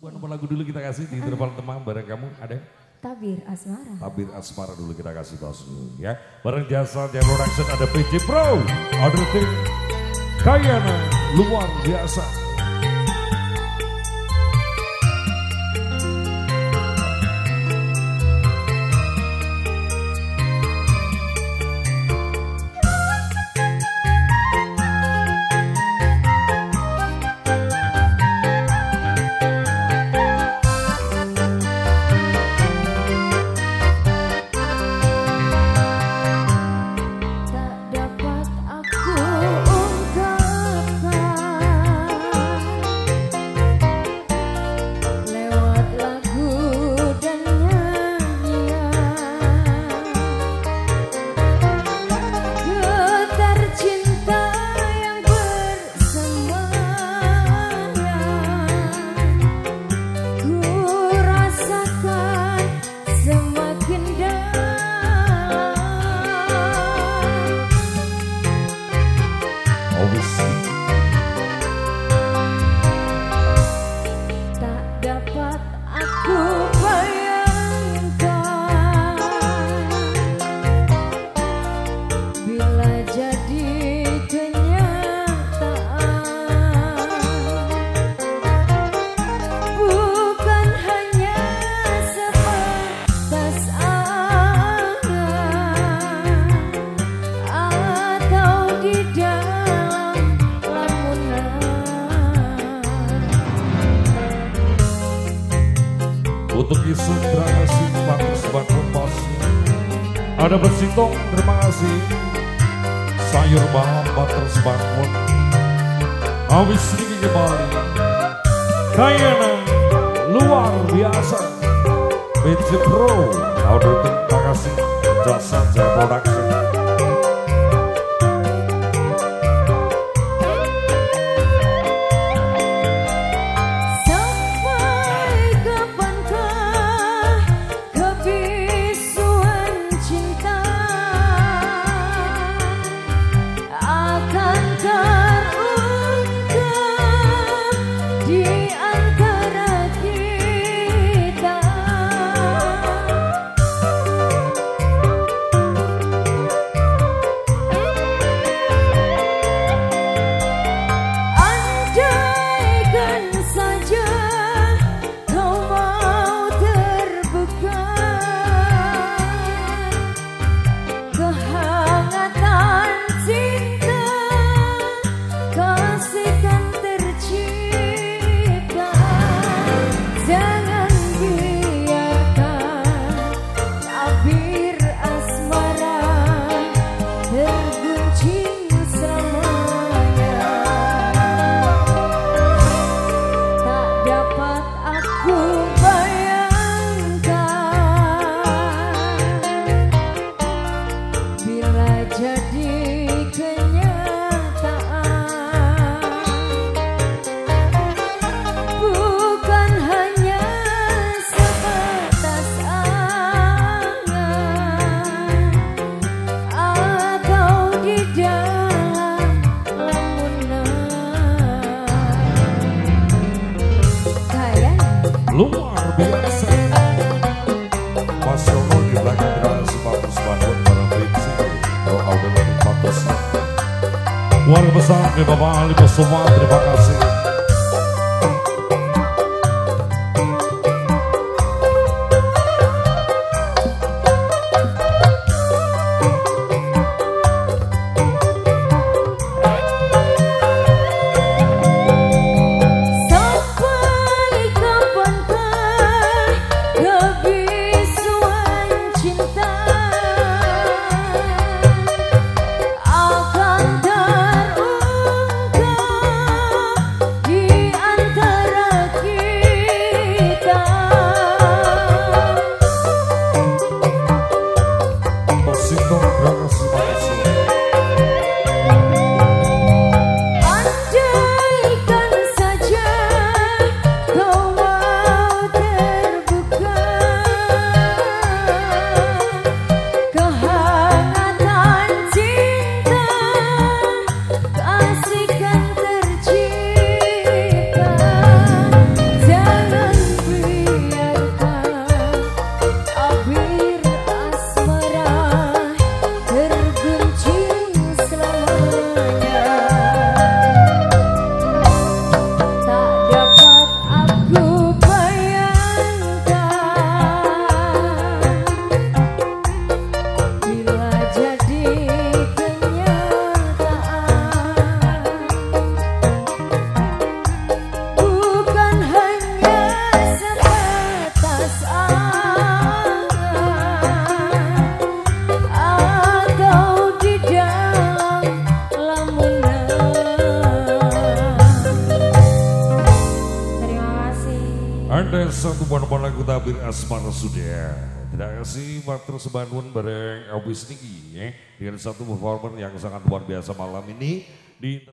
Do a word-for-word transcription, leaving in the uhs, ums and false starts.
Bukan nomor lagu dulu kita kasih di interval teman bareng kamu ada? Tabir Asmara. Tabir Asmara dulu kita kasih bosku ya. Bareng jasa Jaya Production ada P J Pro, Order Tim, Kayana luar biasa. Untuk isu terima kasih Pak Sebat Kompos. Ada bersitong terima kasih. Sayur Bapak terus bangun. Awis ini kembali. Kayana luar biasa. P J Pro, Audio terima kasih. Jasa Jaya Production. Luar biasa. Mas Yono di belakang berasa bagus banget para fiksi. Kalau audio dari Patos. Warga besar di Bapak Ali Bosoma, terima kasih. Ada satu buah lagu tabir asmara sudah. Terima kasih Matur Sebangun bareng Abis Niki ya. Dengan satu performer yang sangat luar biasa malam ini di